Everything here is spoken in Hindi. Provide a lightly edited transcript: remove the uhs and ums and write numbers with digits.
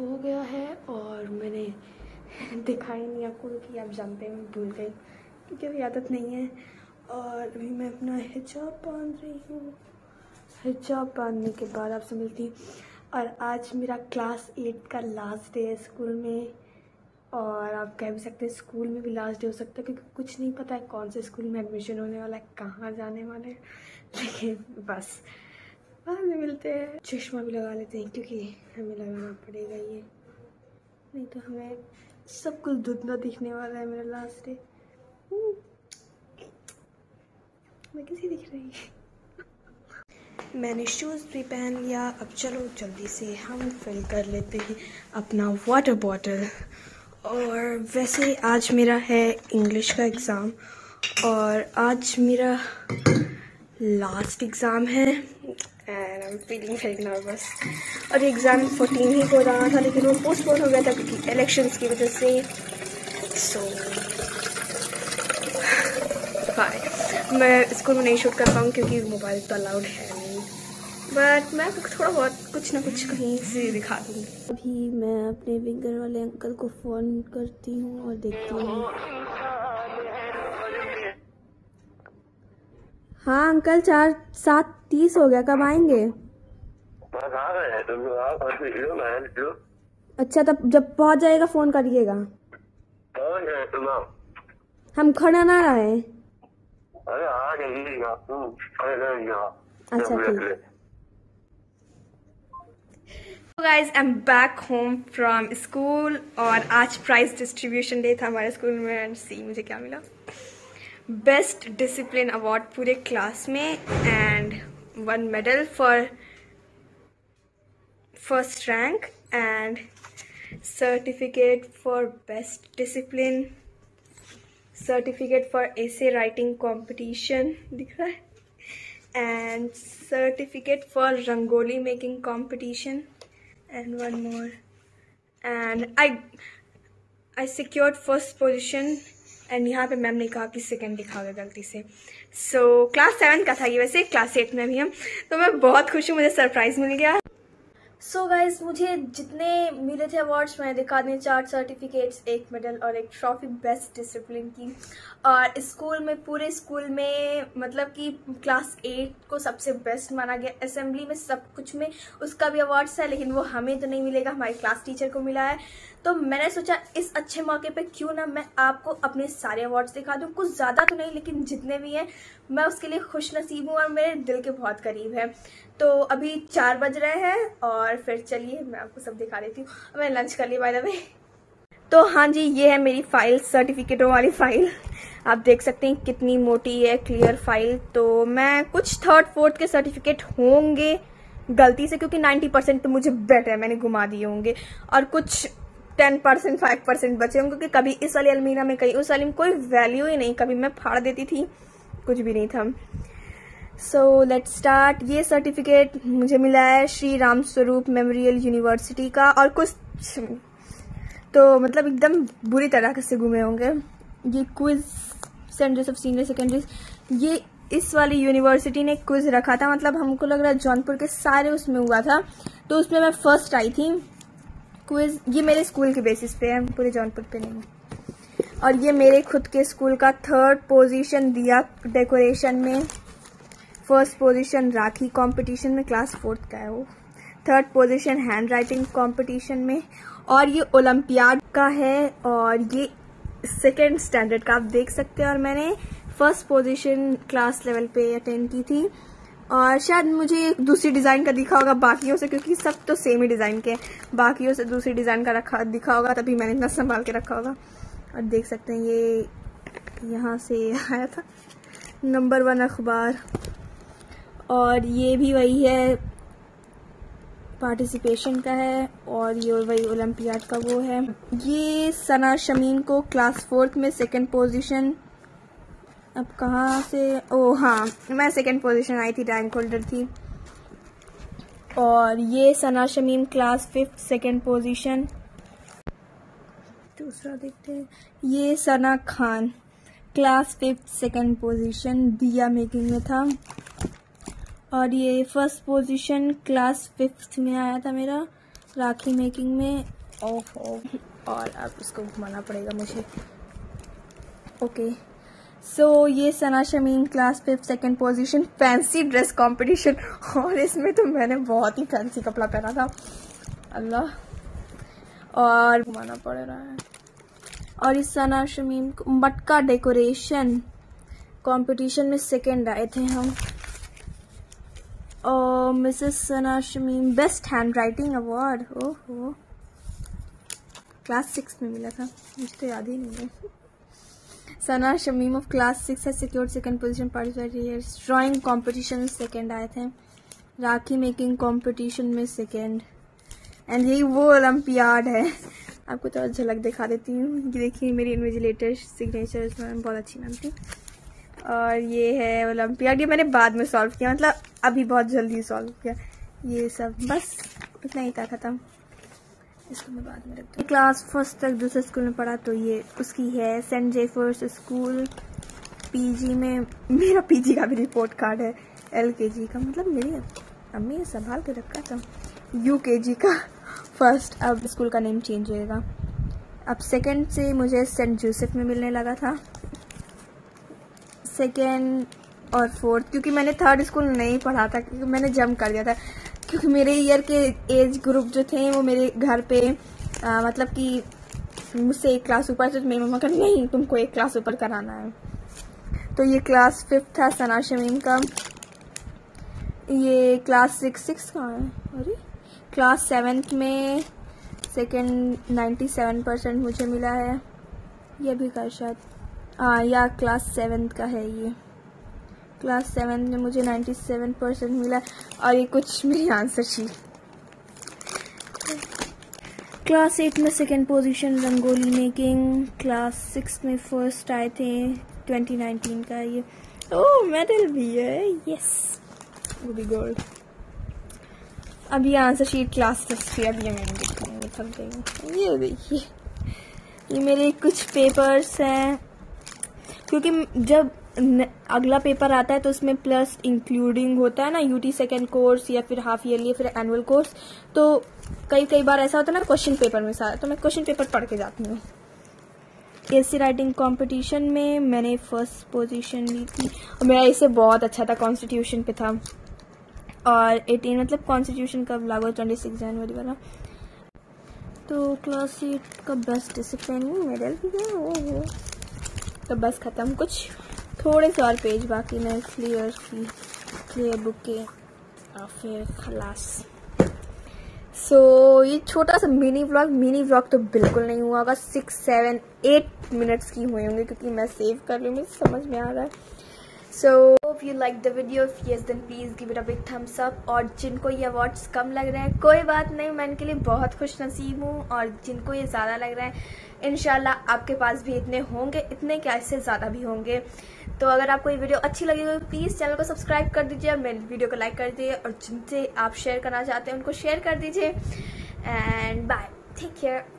हो गया है और मैंने दिखाई नहीं आपको क्योंकि आप जानते हैं मैं भूल गई क्योंकि अभी आदत नहीं है। और अभी मैं अपना हिजाब बांध रही हूँ। हिजाब बांधने के बाद आपसे मिलती हूँ। और आज मेरा क्लास 8 का लास्ट डे है स्कूल में। और आप कह भी सकते हैं स्कूल में भी लास्ट डे हो सकता है क्योंकि कुछ नहीं पता है कौन से स्कूल में एडमिशन होने वाला है, कहाँ जाने वाले हैं। लेकिन बस बाद में मिलते हैं। चश्मा भी लगा लेते हैं क्योंकि हमें लगाना पड़ेगा ये, नहीं तो हमें सब कुछ धुंधला दिखने वाला है। मेरा लास्ट डे मैं कैसी दिख रही मैंने शूज़ भी पहन लिया। अब चलो जल्दी से हम फिल कर लेते हैं अपना वाटर बॉटल। और वैसे आज मेरा है इंग्लिश का एग्ज़ाम और आज मेरा लास्ट एग्ज़ाम है and I am feeling very nervous. और एग्ज़ाम 14 ही हो रहा था लेकिन वो पोस्टपोन हो गया था क्योंकि इलेक्शंस की वजह से। सो बाय। मैं स्कूल में नहीं शूट कर पाऊँ क्योंकि मोबाइल तो अलाउड है नहीं, बट मैं थोड़ा बहुत कुछ ना कुछ कहीं से दिखा दूँगी। अभी मैं अपने विंगर वाले अंकल को फ़ोन करती हूँ और देखती हूँ। हाँ अंकल 4:30 हो गया, कब आएंगे? अच्छा तब जब पहुंच जाएगा फ़ोन करिएगा। हम खड़ा ना रहे। अच्छा ठीक। Guys I am back home from school और आज प्राइज डिस्ट्रीब्यूशन डे था हमारे स्कूल में। एंड सी मुझे क्या मिला, बेस्ट डिसिप्लिन अवार्ड पूरे क्लास में and 1 medal for first rank and certificate for best discipline, certificate for essay writing competition दिख रहा है, and certificate for rangoli making competition and 1 more, and I secured first position and यहाँ पे मैम ने कहा कि सेकंड लिखा हुआ गलती से। सो क्लास 7 का था ये, वैसे क्लास 8 में भी हम, तो मैं बहुत खुश हूँ, मुझे सरप्राइज मिल गया। सो गाइज मुझे जितने मिले थे अवार्ड्स मैंने दिखा दिए, 4 सर्टिफिकेट्स, 1 मेडल और 1 ट्रॉफी बेस्ट डिसिप्लिन की। और स्कूल में पूरे स्कूल में मतलब कि क्लास 8 को सबसे बेस्ट माना गया। असेंबली में सब कुछ में उसका भी अवार्ड्स है लेकिन वो हमें तो नहीं मिलेगा, हमारे क्लास टीचर को मिला है। तो मैंने सोचा इस अच्छे मौके पे क्यों ना मैं आपको अपने सारे अवार्ड्स दिखा दूँ। कुछ ज़्यादा तो नहीं लेकिन जितने भी हैं मैं उसके लिए खुश नसीब हूँ और मेरे दिल के बहुत करीब है। तो अभी 4 बज रहे हैं और फिर चलिए मैं आपको सब दिखा देती हूँ। मैं लंच कर ली बाय द वे। तो हाँ जी ये है मेरी फाइल, सर्टिफिकेटों वाली फाइल। आप देख सकते हैं कितनी मोटी है, क्लियर फाइल। तो मैं कुछ 3rd 4th के सर्टिफिकेट होंगे गलती से क्योंकि 90% तो मुझे बेट है मैंने घुमा दिए होंगे और कुछ 10% 5% बचे होंगे क्योंकि कभी इस वाली अलमीरा में कहीं उस वाली में कोई वैल्यू ही नहीं, कभी मैं फाड़ देती थी, कुछ भी नहीं था। So let's start. ये सर्टिफिकेट मुझे मिला है श्री राम स्वरूप मेमोरियल यूनिवर्सिटी का और कुछ तो मतलब एकदम बुरी तरह से घूमे होंगे। ये quiz saint Joseph senior secondary, ये इस वाली यूनिवर्सिटी ने क्विज रखा था, मतलब हमको लग रहा है जौनपुर के सारे उसमें हुआ था तो उसमें मैं फर्स्ट आई थी क्विज। ये मेरे स्कूल के बेसिस पे है, पूरे जौनपुर पे नहीं। और ये मेरे खुद के स्कूल का 3rd पोजीशन दिया डेकोरेशन में, 1st पोजीशन राखी कंपटीशन में, क्लास 4th का है वो, 3rd position hand writing competition में, और ये ओलंपियाड का है और ये 2nd स्टैंडर्ड का आप देख सकते हैं। और मैंने 1st पोजीशन क्लास लेवल पे अटेंड की थी और शायद मुझे दूसरी डिज़ाइन का दिखा होगा बाकियों से क्योंकि सब तो सेम ही डिज़ाइन के, बाकियों से दूसरी डिज़ाइन का दिखा होगा तभी मैंने इतना संभाल के रखा होगा। और देख सकते हैं ये यहाँ से आया था नंबर 1 अखबार। और ये भी वही है, पार्टिसिपेशन का है और ये वही ओलंपियाड का वो है। ये सना शमीन को क्लास 4th में 2nd पोजीशन, अब कहाँ से, ओ हाँ मैं 2nd पोजीशन आई थी, रैंक होल्डर थी। और ये Sana Shamim class 5th 2nd position. दूसरा देखते हैं, ये Sana Khan class 5th 2nd position दिया मेकिंग में था। और ये 1st पोजीशन क्लास 5th में आया था मेरा राखी मेकिंग में। ओहो, और अब इसको घुमाना पड़ेगा मुझे। ओके, सो ये Sana Shamim class 5 second position fancy dress competition. और इसमें तो मैंने बहुत ही फैंसी कपड़ा पहना था, अल्लाह, और घुमाना पड़ रहा है। और इस सना शमीम मटका डेकोरेशन कंपटीशन में सेकेंड आए थे हम। और Mrs Sana Shamim best handwriting award, ओहो, क्लास 6 में मिला था, मुझे तो याद ही नहीं है। सना शमीम ऑफ क्लास 6 है secured second position participate. Drawing competition में सेकेंड आए थे। राखी मेकिंग कंपटीशन में सेकेंड। एंड यही वो ओलंपियाड है। आपको तो झलक दिखा देती हूँ, ये देखिए मेरी इन्विजिलेटर सिग्नेचर, इसमें बहुत अच्छी नाम थी। और ये है ओलंपियाड, ये मैंने बाद में सॉल्व किया, मतलब अभी बहुत जल्दी सॉल्व किया। ये सब बस इतना ही था, खत्म। इसको मैं बाद में रखती हूँ। क्लास 1 तक दूसरे स्कूल में पढ़ा, तो ये उसकी है। सेंट जेफर्स स्कूल पीजी में, मेरा पीजी का भी रिपोर्ट कार्ड है। एलकेजी का, मतलब मेरी अम्मी ने संभाल के रखा था। यूकेजी का फर्स्ट, अब स्कूल का नेम चेंज होएगा। अब सेकंड से मुझे सेंट जोसेफ में मिलने लगा था, सेकंड और फोर्थ, क्योंकि मैंने थर्ड स्कूल नहीं पढ़ा था, क्योंकि मैंने जंप कर दिया था, क्योंकि मेरे ईयर के एज ग्रुप जो थे वो मेरे घर पे मतलब कि मुझसे एक क्लास ऊपर थे, तो मेरी मम्मा कहा नहीं तुमको एक क्लास ऊपर कराना है। तो ये क्लास 5 था सना शमीम का। ये क्लास 6 कहाँ है, अरे क्लास 7 में सेकेंड 97% मुझे मिला है। ये भी का शायद या क्लास 7 का है। ये क्लास 7 में मुझे 97% मिला। और ये कुछ मेरी आंसर शीट। क्लास 8 में second position rangoli making. Class 6 में फर्स्ट आए थे 2019 का। ये मेडल भी है, यस, वो भी गोल्ड। अब ये आंसर शीट क्लास 6 की, अब ये मैंने दिखाऊंगी, थक गई। ये देखिए, ये मेरे कुछ पेपर्स हैं, क्योंकि जब अगला पेपर आता है तो उसमें प्लस इंक्लूडिंग होता है ना, यूटी सेकेंड कोर्स या फिर हाफ ईयरली या फिर एनुअल कोर्स। तो कई बार ऐसा होता है ना क्वेश्चन पेपर में सारा, तो मैं क्वेश्चन पेपर पढ़ के जाती हूँ। एसी राइटिंग कंपटीशन में मैंने फर्स्ट पोजीशन ली थी, और मेरा इससे बहुत अच्छा था, कॉन्स्टिट्यूशन पे था। और 18 मतलब कॉन्स्टिट्यूशन कब लागू, 26 जनवरी वाला। तो क्लास 8 का बेस्ट डिसिप्लिन मेडल भी है, वो तो बस खत्म। कुछ थोड़े से और पेज बाकी में क्लियर बुक के, और फिर खलास। सो ये छोटा सा मिनी व्लॉग तो बिल्कुल नहीं हुआ होगा, 6, 7, 8 मिनट्स की हुए होंगे, क्योंकि मैं सेव कर रही हूँ, मुझे समझ में आ रहा है। So if you like the video, if yes then please give it a big thumbs up। और जिनको ये अवार्ड्स कम लग रहे हैं कोई बात नहीं, मैं इनके लिए बहुत खुश नसीब हूँ। और जिनको ये ज़्यादा लग रहा है, इंशाल्लाह आपके पास भी इतने होंगे, इतने क्या इससे ज़्यादा भी होंगे। तो अगर आपको ये वीडियो अच्छी लगी हो प्लीज़ चैनल को सब्सक्राइब कर दीजिए, मेरे वीडियो को लाइक कर दीजिए, और जिनसे आप शेयर करना चाहते हैं उनको शेयर कर दीजिए। And bye, take care.